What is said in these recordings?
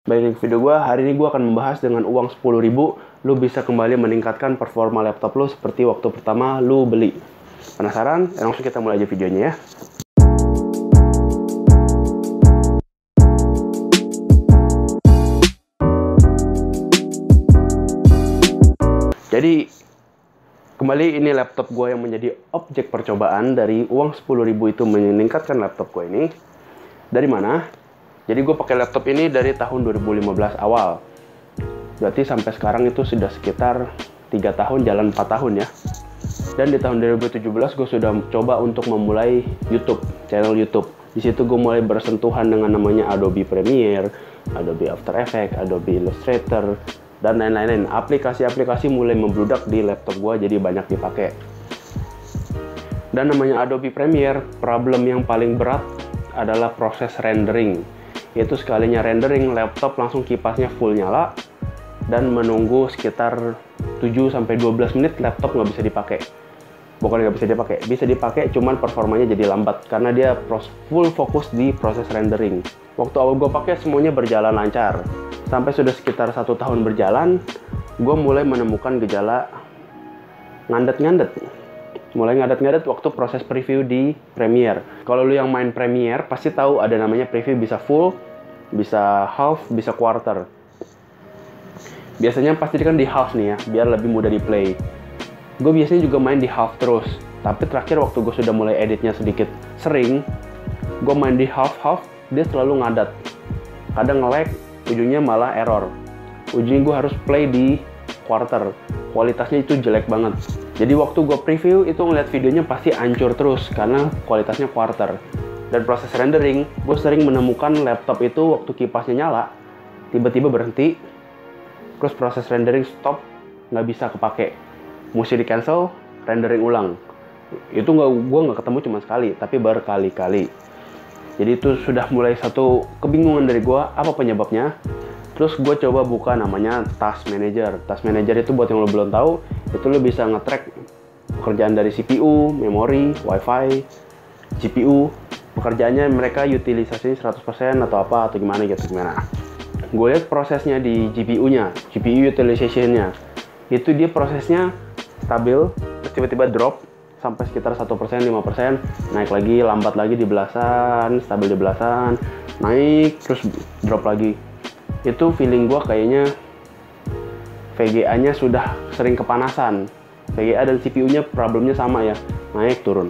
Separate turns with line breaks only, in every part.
Baik, video gue hari ini gue akan membahas dengan uang 10.000 lu bisa kembali meningkatkan performa laptop lu seperti waktu pertama lu beli. Penasaran? Langsung kita mulai aja videonya ya. Jadi kembali ini laptop gue yang menjadi objek percobaan dari uang 10.000 itu meningkatkan laptop gue ini. Dari mana? Jadi gue pakai laptop ini dari tahun 2015 awal. Berarti sampai sekarang itu sudah sekitar 3 tahun, jalan 4 tahun ya. Dan di tahun 2017 gue sudah coba untuk memulai YouTube, channel YouTube. Di situ gue mulai bersentuhan dengan namanya Adobe Premiere, Adobe After Effects, Adobe Illustrator, dan lain-lain. Aplikasi-aplikasi mulai membludak di laptop gue, jadi banyak dipakai. Dan namanya Adobe Premiere, problem yang paling berat adalah proses rendering. Yaitu sekalinya rendering, laptop langsung kipasnya full nyala dan menunggu sekitar 7-12 menit laptop nggak bisa dipakai. Bukan nggak bisa dipakai, bisa dipakai, cuman performanya jadi lambat karena dia full fokus di proses rendering. Waktu awal gue pakai semuanya berjalan lancar. Sampai sudah sekitar 1 tahun berjalan, gue mulai menemukan gejala ngandet-ngandet. Mulai ngadet-ngadet waktu proses preview di Premiere. Kalau lu yang main Premiere pasti tahu ada namanya preview bisa full, bisa half, bisa quarter. Biasanya pasti kan di half nih ya, biar lebih mudah di play. Gue biasanya juga main di half terus. Tapi terakhir waktu gue sudah mulai editnya sedikit sering, gue main di half, dia selalu ngadat. Kadang nge-lag, ujungnya malah error. Ujungnya gue harus play di quarter. Kualitasnya itu jelek banget. Jadi waktu gue preview itu ngeliat videonya pasti hancur terus karena kualitasnya quarter. Dan proses rendering, gue sering menemukan laptop itu waktu kipasnya nyala, tiba-tiba berhenti, terus proses rendering stop, nggak bisa kepake. Mesti di cancel, rendering ulang. Itu gue nggak ketemu cuma sekali, tapi berkali-kali. Jadi itu sudah mulai satu kebingungan dari gue, apa penyebabnya. Terus gue coba buka namanya Task Manager. Task Manager itu buat yang lo belum tahu, itu lo bisa nge-track pekerjaan dari CPU, memori, WiFi, GPU. Pekerjaannya mereka utilisasi 100% atau apa, atau gimana. Gue lihat prosesnya di GPU-nya, GPU utilization-nya. Itu dia prosesnya stabil, terus tiba-tiba drop sampai sekitar 1%, 5%, naik lagi, lambat lagi di belasan, stabil di belasan, naik, terus drop lagi. Itu feeling gue kayaknya VGA-nya sudah sering kepanasan. VGA dan CPU-nya problemnya sama ya, naik turun.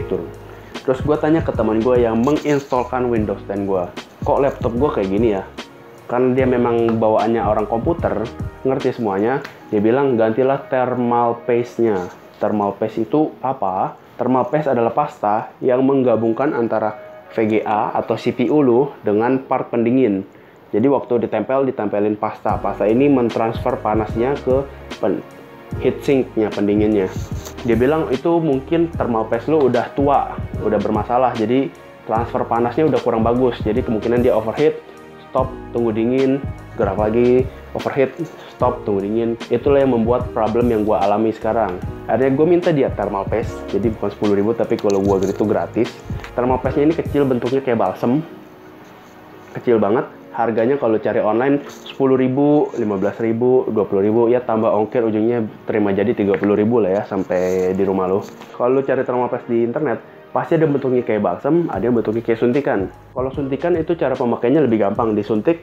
Terus gue tanya ke teman gue yang menginstalkan Windows 10 gue, kok laptop gue kayak gini ya? Karena dia memang bawaannya orang komputer, ngerti semuanya. Dia bilang gantilah thermal paste-nya. Thermal paste itu apa? Thermal paste adalah pasta yang menggabungkan antara VGA atau CPU lu dengan part pendingin. Jadi waktu ditempelin pasta ini mentransfer panasnya ke heatsink-nya, pendinginnya. Dia bilang itu mungkin thermal paste lu udah tua, udah bermasalah, jadi transfer panasnya udah kurang bagus. Jadi kemungkinan dia overheat, stop, tunggu dingin, gerak lagi, overheat, stop, tunggu dingin. Itulah yang membuat problem yang gue alami sekarang. Akhirnya gue minta dia thermal paste, jadi bukan 10.000 tapi kalau gue itu gratis. Thermal paste-nya ini kecil, bentuknya kayak balsem, kecil banget. Harganya kalau cari online 10.000, 15.000, 20.000, ya tambah ongkir ujungnya terima jadi 30.000 lah ya sampai di rumah lo. Kalau lo cari thermal paste di internet, pasti ada bentuknya kayak balsem, ada yang bentuknya kayak suntikan. Kalau suntikan itu cara pemakainya lebih gampang, disuntik,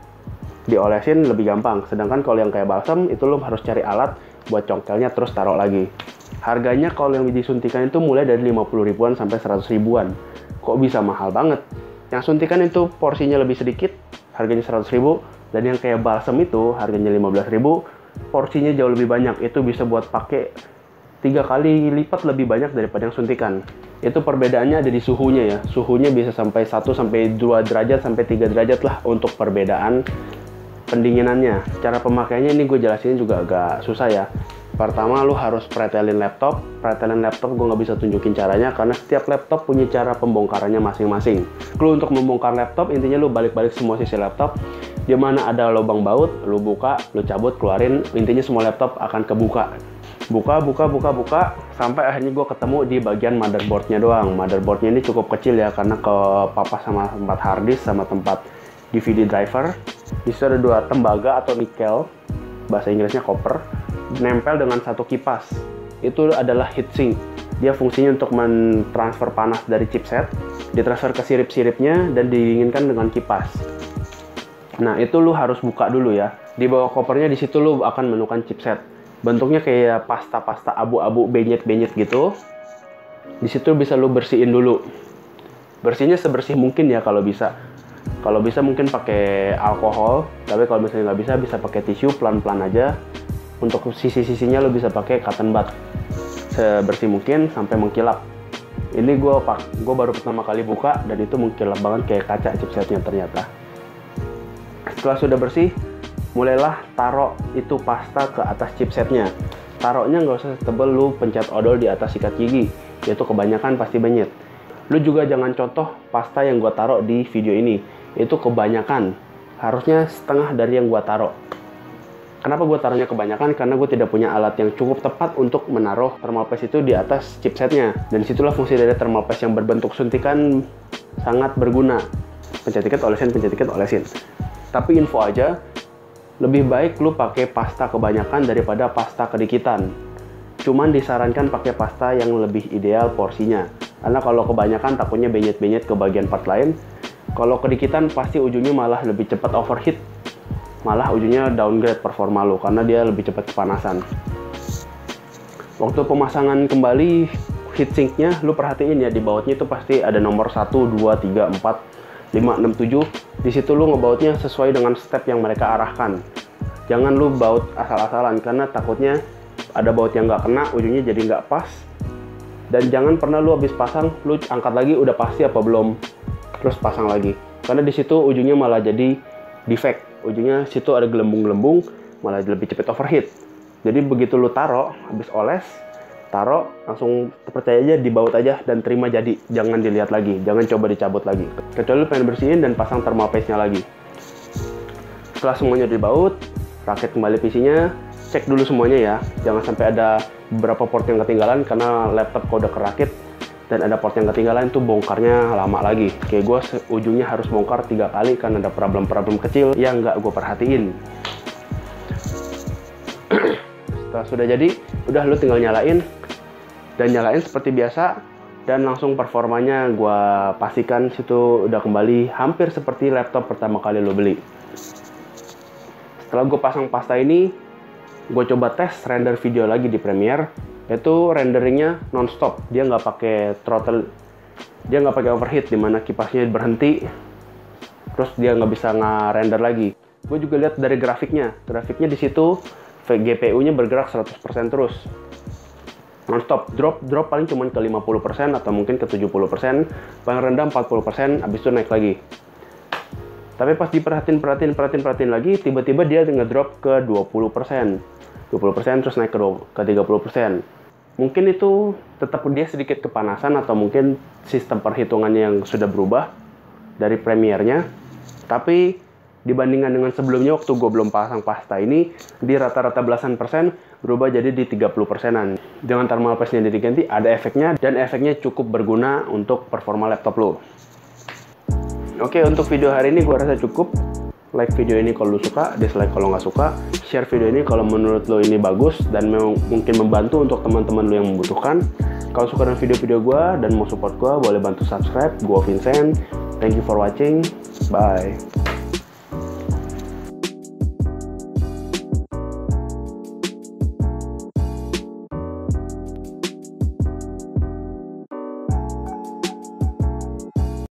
diolesin lebih gampang. Sedangkan kalau yang kayak balsem itu lo harus cari alat buat congkelnya terus taruh lagi. Harganya kalau yang disuntikan itu mulai dari 50 ribuan sampai 100 ribuan. Kok bisa mahal banget? Yang suntikan itu porsinya lebih sedikit, harganya 100.000, dan yang kayak balsam itu harganya 15.000, porsinya jauh lebih banyak. Itu bisa buat pakai 3 kali lipat lebih banyak daripada yang suntikan. Itu perbedaannya ada di suhunya ya. Suhunya bisa sampai 1 sampai 2 derajat sampai 3 derajat lah untuk perbedaan pendinginannya. Cara pemakaiannya ini gue jelasin juga agak susah ya. Pertama, lu harus pretelin laptop. Pretelin laptop gue nggak bisa tunjukin caranya karena setiap laptop punya cara pembongkarannya masing-masing. Lu untuk membongkar laptop, intinya lu balik-balik semua sisi laptop. Di mana ada lubang baut, lu buka, lu cabut, keluarin. Intinya semua laptop akan kebuka. Buka, sampai akhirnya gue ketemu di bagian motherboardnya doang. Motherboardnya ini cukup kecil ya, karena kepapas sama tempat hard disk sama tempat DVD driver. Di situ ada 2 tembaga atau nikel, bahasa Inggrisnya copper, nempel dengan 1 kipas. Itu adalah heatsink. Dia fungsinya untuk mentransfer panas dari chipset, ditransfer ke sirip-siripnya dan didinginkan dengan kipas. Nah, itu lu harus buka dulu ya. Di bawah kopernya di situ lu akan menemukan chipset. Bentuknya kayak pasta-pasta abu-abu, benyet-benyet gitu. Di situ bisa lu bersihin dulu. Bersihnya sebersih mungkin ya kalau bisa. Kalau bisa mungkin pakai alkohol, tapi kalau misalnya nggak bisa, bisa pakai tisu pelan-pelan aja. Untuk sisi-sisinya lu bisa pakai cotton bud. Sebersih mungkin sampai mengkilap. Ini gue baru pertama kali buka dan itu mengkilap banget kayak kaca chipsetnya ternyata. Setelah sudah bersih, mulailah taruh itu pasta ke atas chipsetnya. Taruhnya nggak usah tebel, lu pencet odol di atas sikat gigi, yaitu kebanyakan pasti benyet. Lu juga jangan contoh pasta yang gue taruh di video ini, itu kebanyakan. Harusnya setengah dari yang gue taruh. Kenapa gue taruhnya kebanyakan? Karena gue tidak punya alat yang cukup tepat untuk menaruh thermal paste itu di atas chipsetnya. Dan disitulah fungsi dari thermal paste yang berbentuk suntikan sangat berguna. Pencet dikit, olesin, pencet dikit, olesin. Tapi info aja, lebih baik lu pakai pasta kebanyakan daripada pasta kedikitan. Cuman disarankan pakai pasta yang lebih ideal porsinya. Karena kalau kebanyakan takutnya benyet-benyet ke bagian part lain. Kalau kedikitan pasti ujungnya malah lebih cepat overheat. Malah ujungnya downgrade performa lo karena dia lebih cepat kepanasan. Waktu pemasangan kembali heatsinknya, lu perhatiin ya di bautnya itu pasti ada nomor 1, 2, 3, 4, 5, 6, 7. Di situ lu ngebautnya sesuai dengan step yang mereka arahkan. Jangan lu baut asal-asalan karena takutnya ada baut yang nggak kena, ujungnya jadi nggak pas. Dan jangan pernah lu habis pasang, lu angkat lagi udah pasti apa belum, terus pasang lagi. Karena di situ ujungnya malah jadi defect. Ujungnya situ ada gelembung-gelembung, malah lebih cepat overheat. Jadi begitu lu taruh, habis oles, taruh, langsung percaya aja dibaut aja dan terima jadi. Jangan dilihat lagi, jangan coba dicabut lagi. Kecuali lu pengen bersihin dan pasang thermal paste-nya lagi. Setelah semuanya dibaut, rakit kembali PC-nya, cek dulu semuanya ya. Jangan sampai ada beberapa port yang ketinggalan karena laptop kalau udah kerakit dan ada port yang ketinggalan itu bongkarnya lama lagi. Kayak gue ujungnya harus bongkar 3 kali karena ada problem-problem kecil yang nggak gue perhatiin. Setelah sudah jadi, udah lu tinggal nyalain. Dan nyalain seperti biasa. Dan langsung performanya gue pastikan situ udah kembali hampir seperti laptop pertama kali lu beli. Setelah gue pasang pasta ini, gue coba tes render video lagi di Premiere. Itu renderingnya non-stop, dia nggak pakai throttle, dia nggak pakai overheat dimana kipasnya berhenti, terus dia nggak bisa nge-render lagi. Gue juga lihat dari grafiknya di situ GPU-nya bergerak 100% terus, non-stop. Drop paling cuma ke 50% atau mungkin ke 70%, paling rendah 40%, habis itu naik lagi. Tapi pas diperhatiin lagi, tiba-tiba dia ngedrop ke 20%, terus naik ke 30%. Mungkin itu tetap dia sedikit kepanasan atau mungkin sistem perhitungannya yang sudah berubah dari Premiere-nya. Tapi dibandingkan dengan sebelumnya waktu gue belum pasang pasta ini, di rata-rata belasan persen berubah jadi di 30%-an. Dengan thermal paste-nya diganti, ada efeknya dan efeknya cukup berguna untuk performa laptop lo. Oke, untuk video hari ini gue rasa cukup. Like video ini kalau lu suka, dislike kalau nggak suka. Share video ini kalau menurut lo ini bagus dan mungkin membantu untuk teman-teman lo yang membutuhkan. Kalau suka dengan video-video gue dan mau support gue, boleh bantu subscribe. Gue Vincent. Thank you for watching. Bye.